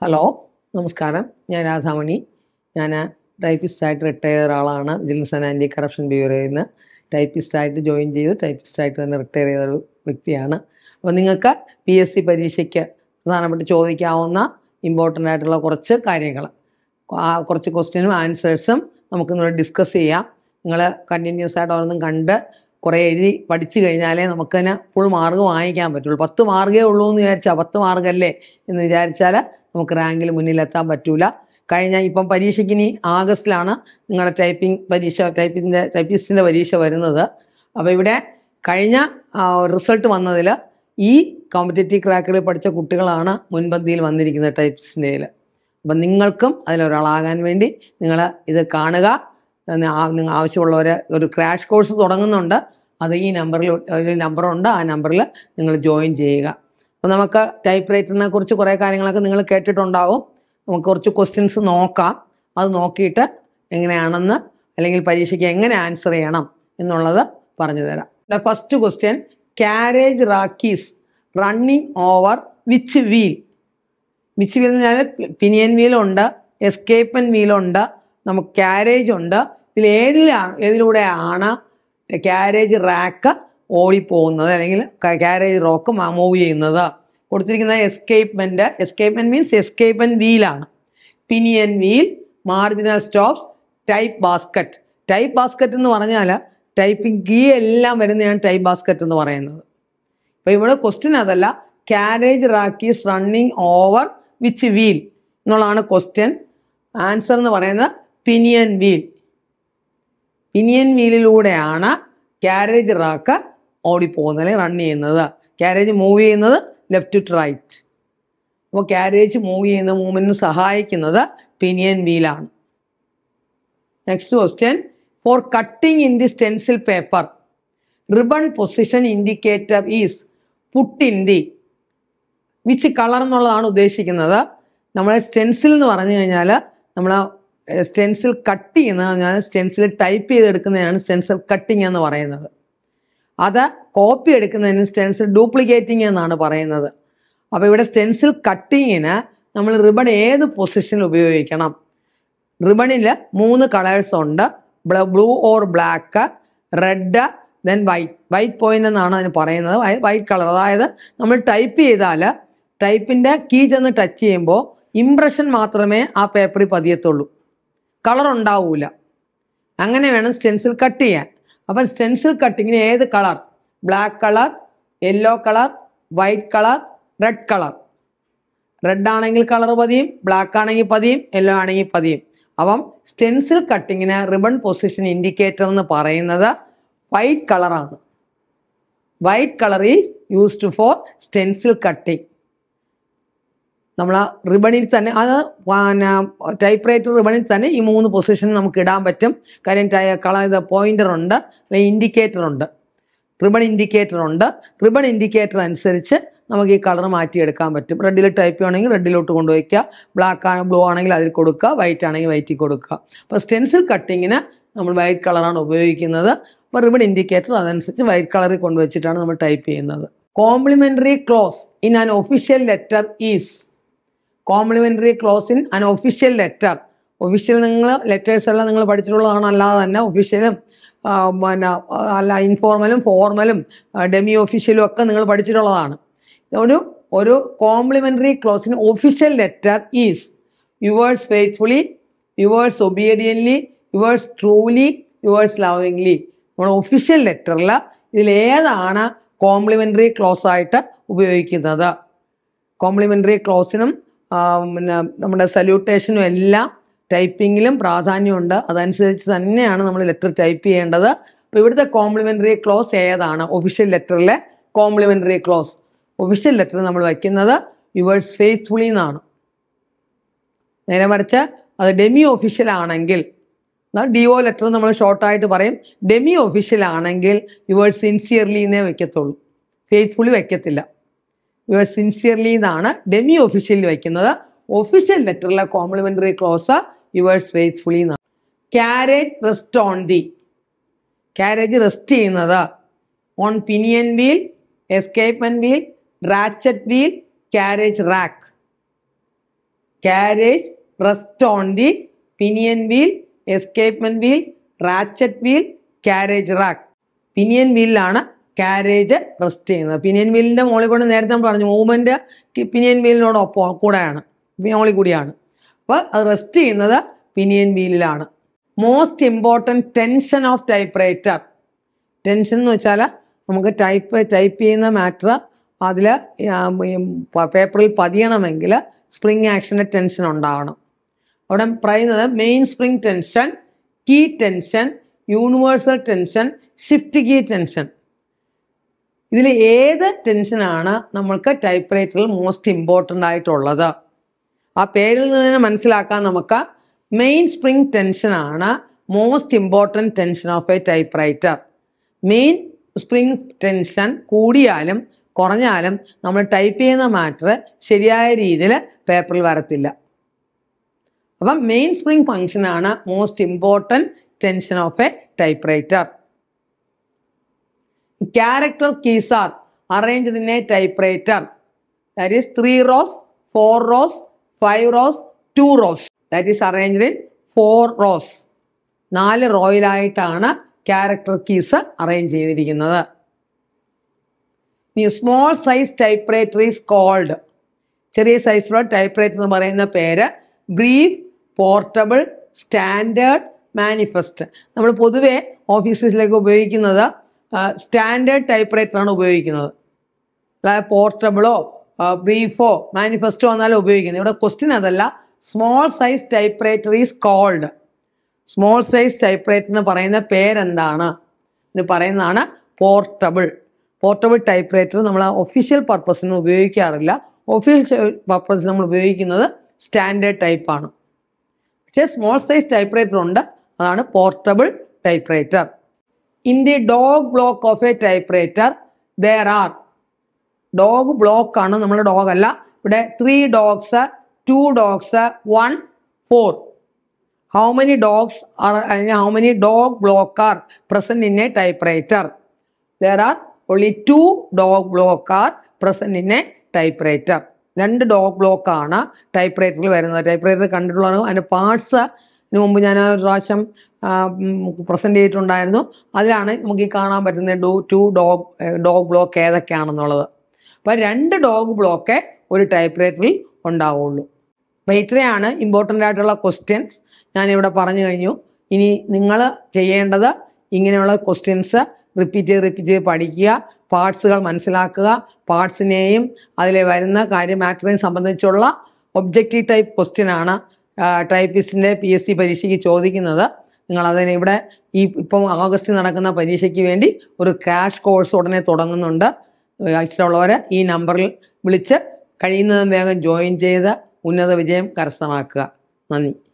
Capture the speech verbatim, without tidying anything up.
Hello, നമസ്കാരം. ഞാൻ രാധാമണി. ഞാൻ ടൈപ്പിസ്റ്റായിട്ട് റിട്ടയർ ആളാണ്. വിജിലൻസ് ആൻഡ് ആൻറ്റി കറപ്ഷൻ ബ്യൂറോയിൽ നിന്ന് ടൈപ്പിസ്റ്റായിട്ട് ജോയിൻ ചെയ്ത് ടൈപ്പിസ്റ്റായിട്ട് തന്നെ റിട്ടയർ ചെയ്ത ഒരു വ്യക്തിയാണ്. അപ്പോൾ നിങ്ങൾക്ക് പി എസ് സി പരീക്ഷയ്ക്ക് പ്രധാനപ്പെട്ട് ചോദിക്കാവുന്ന ഇമ്പോർട്ടൻ്റ് ആയിട്ടുള്ള കുറച്ച് കാര്യങ്ങൾ, ആ കുറച്ച് ക്വസ്റ്റ്യനും ആൻസേഴ്സും നമുക്കിന്നോട് ഡിസ്കസ് ചെയ്യാം. നിങ്ങൾ കണ്ടിന്യൂസ് ആയിട്ട് ഓരോന്നും കണ്ട് കുറേ എഴുതി പഠിച്ചു കഴിഞ്ഞാലേ നമുക്കതിന് ഫുൾ മാർക്ക് വാങ്ങിക്കാൻ പറ്റുള്ളൂ. പത്ത് മാർക്കേ ഉള്ളൂ എന്ന് വിചാരിച്ചാൽ പത്ത് മാർക്കല്ലേ എന്ന് വിചാരിച്ചാൽ നമുക്ക് റാങ്കിൽ മുന്നിലെത്താൻ പറ്റൂല. കഴിഞ്ഞ ഇപ്പം പരീക്ഷയ്ക്ക് ഇനി ആഗസ്റ്റിലാണ് നിങ്ങളുടെ ടൈപ്പിംഗ് പരീക്ഷ, ടൈപ്പിൻ്റെ ടൈപ്പിസ്റ്റിൻ്റെ പരീക്ഷ വരുന്നത്. അപ്പോൾ ഇവിടെ കഴിഞ്ഞ റിസൾട്ട് വന്നതിൽ ഈ കോമ്പറ്റേറ്റീവ് ക്രാക്കറിൽ പഠിച്ച കുട്ടികളാണ് മുൻപന്തിയിൽ വന്നിരിക്കുന്നത് ടൈപ്പിസ്റ്റിൻ്റെയിൽ. അപ്പം നിങ്ങൾക്കും അതിലൊരാളാകാൻ വേണ്ടി നിങ്ങൾ ഇത് കാണുക. നിങ്ങൾ ആവശ്യമുള്ളവർ ഒരു ക്രാഷ് കോഴ്സ് തുടങ്ങുന്നുണ്ട്. അത് ഈ നമ്പറിൽ ഒരു നമ്പറുണ്ട്, ആ നമ്പറിൽ നിങ്ങൾ ജോയിൻ ചെയ്യുക. അപ്പോൾ നമുക്ക് ടൈപ്പ് റൈറ്ററിനെ കുറിച്ച് കുറേ കാര്യങ്ങളൊക്കെ നിങ്ങൾ കേട്ടിട്ടുണ്ടാവും. നമുക്ക് കുറച്ച് ക്വസ്റ്റ്യൻസ് നോക്കാം. അത് നോക്കിയിട്ട് എങ്ങനെയാണെന്ന്, അല്ലെങ്കിൽ പരീക്ഷയ്ക്ക് എങ്ങനെ ആൻസർ ചെയ്യണം എന്നുള്ളത് പറഞ്ഞു തരാം. The first question, carriage rack is running over which wheel? Which wheel എന്ന് പറഞ്ഞാൽ പിനിയൻ വീലുണ്ട്, എസ്കേപ്പൻ വീലുണ്ട്, നമുക്ക് ക്യാരേജ് ഉണ്ട്. ഇതിൽ ഏതിലാണ് ഏതിലൂടെയാണ് ക്യാരേജ് റാക്ക് ഓടിപ്പോകുന്നത്, അല്ലെങ്കിൽ ക്യാരേജ് റോക്ക് മൂവ് ചെയ്യുന്നത്? കൊടുത്തിരിക്കുന്നത് എസ്കേപ്മെൻറ്റ്. എസ്കേപ്മെൻറ്റ് മീൻസ് എസ്കേപ്മെൻറ്റ് വീലാണ്. Pinion wheel, marginal stops, type basket. Type basket എന്ന് പറഞ്ഞാൽ ടൈപ്പിംഗ് കീ എല്ലാം വരുന്നതാണ് ടൈപ്പ് ബാസ്ക്കറ്റ് എന്ന് പറയുന്നത്. അപ്പോൾ ഇവിടെ ക്വസ്റ്റ്യൻ അതല്ല, carriage rack is running over which wheel എന്നുള്ളതാണ് ക്വസ്റ്റ്യൻ. ആൻസർ എന്ന് പറയുന്നത് പിനിയൻ വീൽ. പിനിയൻ വീലിലൂടെയാണ് ക്യാരേജ് റാക്ക് ഓടിപ്പോകുന്നത്, അല്ലെങ്കിൽ റൺ ചെയ്യുന്നത്. ക്യാരേജ് മൂവ് ചെയ്യുന്നത് ലെഫ്റ്റ് ടു റൈറ്റ്. അപ്പോൾ ക്യാരേജ് മൂവ് ചെയ്യുന്ന മൂവ്മെൻറ്റിന് സഹായിക്കുന്നത് പിനിയൻ വീലാണ്. Next question, for cutting in the stencil paper ribbon position indicator is put in the which colour എന്നുള്ളതാണ് ഉദ്ദേശിക്കുന്നത്. നമ്മൾ സ്റ്റെൻസിൽ എന്ന് പറഞ്ഞു കഴിഞ്ഞാൽ നമ്മൾ സ്റ്റെൻസിൽ കട്ട് ചെയ്യുന്നത് പറഞ്ഞാൽ സ്റ്റെൻസിൽ ടൈപ്പ് ചെയ്തെടുക്കുന്നതിനാണ് സ്റ്റെൻസിൽ കട്ടിങ് എന്ന് പറയുന്നത്. അത് കോപ്പി എടുക്കുന്നതിന് സ്റ്റെൻസിൽ ഡ്യൂപ്ലിക്കേറ്റിംഗ് എന്നാണ് പറയുന്നത്. അപ്പോൾ ഇവിടെ സ്റ്റെൻസിൽ കട്ടിങ്ങിന് നമ്മൾ റിബൺ ഏത് പൊസിഷനിൽ ഉപയോഗിക്കണം? റിബണിൽ മൂന്ന് കളേഴ്സ് ഉണ്ട്, blue or black, red, then white. White point എന്നാണ് അതിന് പറയുന്നത്, വൈറ്റ് കളർ. അതായത് നമ്മൾ ടൈപ്പ് ചെയ്താൽ ടൈപ്പിൻ്റെ കീ ചെന്ന് ടച്ച് ചെയ്യുമ്പോൾ ഇംപ്രഷൻ മാത്രമേ ആ പേപ്പറിൽ പതിയത്തുള്ളൂ, കളർ ഉണ്ടാവില്ല. അങ്ങനെ വേണം സ്റ്റെൻസിൽ കട്ട് ചെയ്യാൻ. അപ്പം സ്റ്റെൻസിൽ കട്ടിങ്ങിന് ഏത് colour? Black colour, yellow colour, white colour, red colour. Red ആണെങ്കിൽ കളർ പതിയും, ബ്ലാക്ക് ആണെങ്കിൽ പതിയും, യെല്ലോ ആണെങ്കിൽ പതിയും. അപ്പം സ്റ്റെൻസിൽ കട്ടിങ്ങിന് റിബൺ പൊസിഷൻ ഇൻഡിക്കേറ്റർ എന്ന് പറയുന്നത് വൈറ്റ് കളറാണ്. White colour is used for stencil cutting. നമ്മൾ റിബണിൽ തന്നെ, അത് ടൈപ്പ് റൈറ്റർ റിബണിൽ തന്നെ ഈ മൂന്ന് പൊസിഷൻ നമുക്ക് ഇടാൻ പറ്റും. കാര്യം കളർ പോയിന്റർ ഉണ്ട്, അല്ലെങ്കിൽ ഇൻഡിക്കേറ്റർ ഉണ്ട്, റിബൺ ഇൻഡിക്കേറ്റർ ഉണ്ട്. റിബൺ ഇൻഡിക്കേറ്റർ അനുസരിച്ച് നമുക്ക് ഈ കളർ മാറ്റിയെടുക്കാൻ പറ്റും. റെഡിൽ ടൈപ്പ് ചെയ്യണമെങ്കിൽ റെഡിലോട്ട് കൊണ്ടുവയ്ക്കുക, ബ്ലാക്ക് ആണ് ബ്ലൂ ആണെങ്കിൽ അതിൽ കൊടുക്കുക, വൈറ്റ് ആണെങ്കിൽ വൈറ്റിൽ കൊടുക്കുക. അപ്പോൾ സ്റ്റെൻസിൽ കട്ടിങ്ങിന് നമ്മൾ വൈറ്റ് കളറാണ് ഉപയോഗിക്കുന്നത്. അപ്പോൾ റിബൺ ഇൻഡിക്കേറ്റർ അതനുസരിച്ച് വൈറ്റ് കളറിൽ കൊണ്ടുവച്ചിട്ടാണ് നമ്മൾ ടൈപ്പ് ചെയ്യുന്നത്. Complimentary close in an official letter is. Complimentary close in an official letter. Official നിങ്ങൾ ലെറ്റേഴ്സ് എല്ലാം നിങ്ങൾ പഠിച്ചിട്ടുള്ളതാണ്. അല്ലാതെ തന്നെ ഒഫീഷ്യലും പിന്നെ അല്ല ഇൻഫോർമലും ഫോർമലും ഡെമി ഒഫീഷ്യലും ഒക്കെ നിങ്ങൾ പഠിച്ചിട്ടുള്ളതാണ്. ഒരു ഒരു കോംപ്ലിമെൻ്ററി ക്ലോസിന് official letter is yours faithfully, yours obediently, yours truly, yours lovingly. നമ്മൾ ഒഫീഷ്യൽ ലെറ്ററിൽ ഇതിലേതാണ് കോംപ്ലിമെൻ്ററി ക്ലോസ് ആയിട്ട് ഉപയോഗിക്കുന്നത്? കോംപ്ലിമെൻ്ററി ക്ലോസിനും പിന്നെ നമ്മുടെ സല്യൂട്ടേഷനും എല്ലാം ടൈപ്പിങ്ങിലും പ്രാധാന്യമുണ്ട്. അതനുസരിച്ച് തന്നെയാണ് നമ്മൾ ലെറ്റർ ടൈപ്പ് ചെയ്യേണ്ടത്. അപ്പോൾ ഇവിടുത്തെ കോംപ്ലിമെൻ്ററി ക്ലോസ് ഏതാണ്? ഒഫീഷ്യൽ ലെറ്ററിലെ കോംപ്ലിമെൻ്ററി ക്ലോസ്. ഒഫീഷ്യൽ ലെറ്റർ നമ്മൾ വയ്ക്കുന്നത് യുവേഴ്സ് ഫെയ്ത്ത്ഫുള്ളി എന്നാണ്. നേരെ മറിച്ച് അത് ഡെമി ഒഫീഷ്യൽ ആണെങ്കിൽ, ഡി ഒ ലെറ്റർ നമ്മൾ ഷോർട്ടായിട്ട് പറയും. ഡെമി ഒഫീഷ്യൽ ആണെങ്കിൽ യുവേഴ്സ് സിൻസിയർലി എന്നേ വയ്ക്കത്തുള്ളൂ, ഫെയ്ത്ത്ഫുള്ളി വയ്ക്കത്തില്ല. യുവേഴ്സ് സിൻസിയർലി എന്നാണ് ഡെമി ഒഫീഷ്യലിൽ വയ്ക്കുന്നത്. ഒഫീഷ്യൽ ലെറ്ററിലെ കോംപ്ലിമെൻ്ററി ക്ലോസ് യുവേഴ്സ് ഫെയ്ത്ത്ഫുള്ളി എന്നാണ്. Carriage rest on the. Carriage rest ചെയ്യുന്നത് on pinion wheel, escapement wheel, ratchet wheel, carriage rack. carriage, rest on the pinion wheel, escapement wheel, ratchet wheel, carriage rack. Pinion wheel ആണ് carriage rest ചെയ്യുന്നത്. Pinion വീലിൻ്റെ മുകളിൽ കൂടെ നേരത്തെ നമ്മൾ പറഞ്ഞു movement pinion വീലിനോടൊപ്പം കൂടെയാണ്, മുകളിൽ കൂടിയാണ്. അപ്പോൾ അത് റെസ്റ്റ് ചെയ്യുന്നത് പിനിയൻ വീലിലാണ്. Most important tension of type writer. Tension എന്ന് വെച്ചാൽ നമുക്ക് ടൈപ്പ് ടൈപ്പ് ചെയ്യുന്ന മാറ്റർ അതിൽ പേപ്പറിൽ പതിയണമെങ്കിൽ സ്പ്രിങ് ആക്ഷൻ്റെ ടെൻഷൻ ഉണ്ടാവണം. അവിടെ പറയുന്നത് main spring tension, key tension, universal tension, shift key tension. ഇതിൽ ഏത് ടെൻഷനാണ് നമ്മൾക്ക് ടൈപ്പ് റൈറ്ററിൽ മോസ്റ്റ് ഇമ്പോർട്ടൻ്റ് ആയിട്ടുള്ളത്? ആ പേരിൽ നിന്ന് തന്നെ മനസ്സിലാക്കാൻ നമുക്ക് മെയിൻ സ്പ്രിങ് ടെൻഷനാണ് most important tension of a type writer. Main spring tension കൂടിയാലും കുറഞ്ഞാലും നമ്മൾ ടൈപ്പ് ചെയ്യുന്ന മാറ്റർ ശരിയായ രീതിയിൽ പേപ്പറിൽ വരത്തില്ല. അപ്പം മെയിൻ സ്പ്രിങ് ഫംഗ്ഷനാണ് most important tension of a type writer. Character keys are arranged in a typewriter. That is three rows, four rows, five rows, two rows. That is arranged in four rows. നാല് റോയിലായിട്ടാണ് character keys arrange ചെയ്തിരിക്കുന്നത്. ഈ small size type writer is called. ചെറിയ സൈസിലുള്ള type writer എന്ന് പറയുന്ന പേര് brief, portable, standard, manifest. നമ്മൾ പൊതുവെ ഓഫീസിലേക്ക് ഉപയോഗിക്കുന്നത് സ്റ്റാൻഡേർഡ് ടൈപ്പ് റൈറ്ററാണ് ഉപയോഗിക്കുന്നത്. അതായത് പോർട്ടബിളോ ബ്രീഫോ മാനിഫെസ്റ്റോ എന്നാലും ഉപയോഗിക്കുന്നത്. ഇവിടെ ക്വസ്റ്റ്യൻ അതല്ല. Small size type writer is called. Small size type writer എന്ന് പറയുന്ന പേരെന്താണ്? ഇത് പറയുന്നതാണ് പോർട്ടബിൾ. പോർട്ടബിൾ ടൈപ്പ് റൈറ്റർ നമ്മൾ ഒഫീഷ്യൽ പർപ്പസിന് ഉപയോഗിക്കാറില്ല. ഒഫീഷ്യൽ പർപ്പസിന് നമ്മൾ ഉപയോഗിക്കുന്നത് സ്റ്റാൻഡേർഡ് ടൈപ്പാണ്. പക്ഷേ സ്മോൾ സൈസ് ടൈപ്പ് റൈറ്റർ ഉണ്ട്, അതാണ് portable type writer. In the dog block of a typewriter, there are dog block ആണ്, നമ്മൾ ഡോഗ് അല്ല ഇവിടെ three dogs, two dogs, one, four. How many dogs are, how many dog block are present in a typewriter? There are only two dog block are present in a typewriter. രണ്ട് dog block ആണ് ടൈപ്പ് റൈറ്ററിൽ വരുന്നത്. Type writer കണ്ടിട്ടുള്ള അതിൻ്റെ parts ഇതിനു മുമ്പ് ഞാൻ ഒരു പ്രാവശ്യം പ്രസൻറ്റ് ചെയ്തിട്ടുണ്ടായിരുന്നു. അതിലാണ് നമുക്ക് ഈ കാണാൻ പറ്റുന്ന due to dog dog block ഏതൊക്കെയാണെന്നുള്ളത്. അപ്പോൾ രണ്ട് ഡോഗ് ബ്ലോക്ക് ഒരു ടൈപ്പ് റൈറ്ററിൽ ഉണ്ടാവുള്ളൂ. അപ്പോൾ ഇത്രയാണ് ഇമ്പോർട്ടൻ്റ് ആയിട്ടുള്ള ക്വസ്റ്റ്യൻസ് ഞാനിവിടെ പറഞ്ഞു കഴിഞ്ഞു. ഇനി നിങ്ങൾ ചെയ്യേണ്ടത് ഇങ്ങനെയുള്ള ക്വസ്റ്റ്യൻസ് റിപ്പീറ്റ് ചെയ്ത് റിപ്പീറ്റ് ചെയ്ത് പഠിക്കുക, പാർട്സുകൾ മനസ്സിലാക്കുക, പാർട്സിനെയും അതിൽ വരുന്ന കാര്യം മാറ്ററിനെയും സംബന്ധിച്ചുള്ള ഒബ്ജക്റ്റീവ് ടൈപ്പ് ക്വസ്റ്റ്യനാണ് ടൈപ്പിസ്റ്റിൻ്റെ പി എസ് സി പരീക്ഷയ്ക്ക് ചോദിക്കുന്നത്. നിങ്ങളതിന് ഇവിടെ ഈ ഇപ്പം ഓഗസ്റ്റിൽ നടക്കുന്ന പരീക്ഷയ്ക്ക് വേണ്ടി ഒരു ക്രാഷ് കോഴ്സ് ഉടനെ തുടങ്ങുന്നുണ്ട്. ഇഷ്ടമുള്ളവർ ഈ നമ്പറിൽ വിളിച്ച് കഴിയുന്നതും വേഗം ജോയിൻ ചെയ്ത് ഉന്നത വിജയം കരസ്ഥമാക്കുക. നന്ദി.